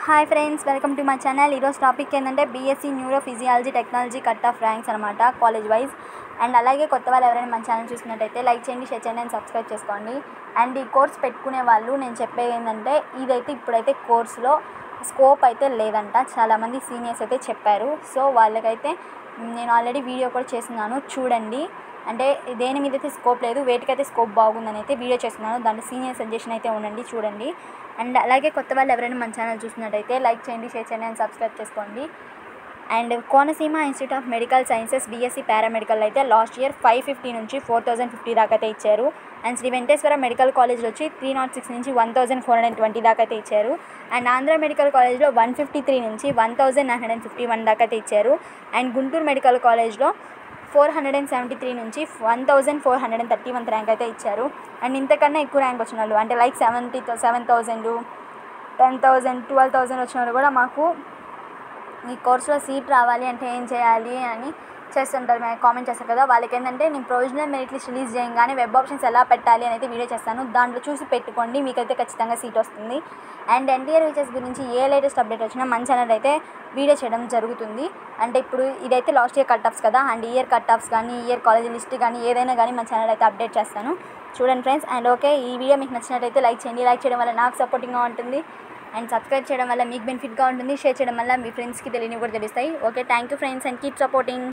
Hi friends, welcome to my channel. ఈరోజు topic ఏంటంటే BSc neuro physiology technology cut off ranks అనమాట, college wise. And అలాగే కొత్త వాళ్ళు ఎవరైనా మన ఛానల్ చూసినట్టయితే లైక్ చేయండి, షేర్ చేయండి అండ్ సబ్స్క్రైబ్ చేసుకోండి. అండ్ ఈ కోర్స్ పెట్టుకునే వాళ్ళు నేను చెప్పేది ఏంటంటే ఇప్పుడైతే కోర్సులో స్కోప్ అయితే లేదంట, చాలామంది సీనియర్స్ అయితే చెప్పారు. సో వాళ్ళకైతే నేను ఆల్రెడీ వీడియో కూడా చేస్తున్నాను, చూడండి. అంటే దేని మీద అయితే స్కోప్ లేదు, వేటికైతే స్కోప్ బాగుందని అయితే వీడియో చేస్తున్నాను. దాంట్లో సీనియర్ సజెషన్ అయితే ఉండండి, చూడండి. అండ్ అలాగే కొత్త వాళ్ళు ఎవరైనా మన ఛానల్ చూసినట్టయితే లైక్ చేయండి, షేర్ చేయండి అండ్ సబ్స్క్రైబ్ చేసుకోండి. And Konaseema institute of medical sciences BSc paramedical అయితే లాస్ట్ ఇయర్ 550 నుంచి 4050 దాకా అయితే ఇచ్చారు. అండ్ శ్రీ వెంకటేశ్వర మెడికల్ కాలేజ్లో వచ్చి 306 నుంచి 1420 దాకా అయితే ఇచ్చారు. అండ్ ఆంధ్ర మెడికల్ కాలేజ్లో 153 నుంచి 1951 దాకా అయితే ఇచ్చారు. అండ్ గుంటూరు మెడికల్ కాలేజ్లో 473 నుంచి 1431 ర్యాంక్ అయితే ఇచ్చారు. అండ్ ఇంతకన్నా ఎక్కువ ర్యాంక్ వచ్చిన వాళ్ళు అంటే లైక్ 7,000, 10,000, 12,000 వచ్చిన వాళ్ళు కూడా మాకు ఈ కోర్సులో సీట్ రావాలి అంటే ఏం చేయాలి అని చేస్తుంటారు, మేము కామెంట్ చేస్తారు కదా. వాళ్ళకి ఏంటంటే నేను ప్రొవిజనల్ మెరిట్ లిస్ట్ రిలీజ్ చేయగానే వెబ్ ఆప్షన్స్ ఎలా పెట్టాలి అని అయితే వీడియో చేస్తాను, దాంట్లో చూసి పెట్టుకోండి, మీకైతే ఖచ్చితంగా సీట్ వస్తుంది. అండ్ ఎన్టీఆర్ రీచెస్ గురించి ఏ లేటెస్ట్ అప్డేట్ వచ్చినా మన ఛానల్ అయితే వీడియో చేయడం జరుగుతుంది. అంటే ఇప్పుడు ఇదైతే లాస్ట్ ఇయర్ కట్ ఆఫ్స్ కదా, అండ్ ఇయర్ కట్ ఆఫ్స్ కానీ ఇయర్ కాలేజ్ లిస్ట్ కానీ ఏదైనా కానీ మన ఛానల్ అయితే అప్డేట్ చేస్తాను, చూడండి ఫ్రెండ్స్. అండ్ ఓకే, ఈ వీడియో మీకు నచ్చినట్టయితే లైక్ చేయండి, లైక్ చేయడం వల్ల నాకు సపోర్టింగ్గా ఉంటుంది. అండ్ సబ్స్క్రైబ్ చేయడం వల్ల మీకు బెనిఫిట్గా ఉంటుంది, షేర్ చేయడం వల్ల మీ ఫ్రెండ్స్కి తెలియని కూడా తెలుస్తాయి. Okay, thank you friends and keep supporting.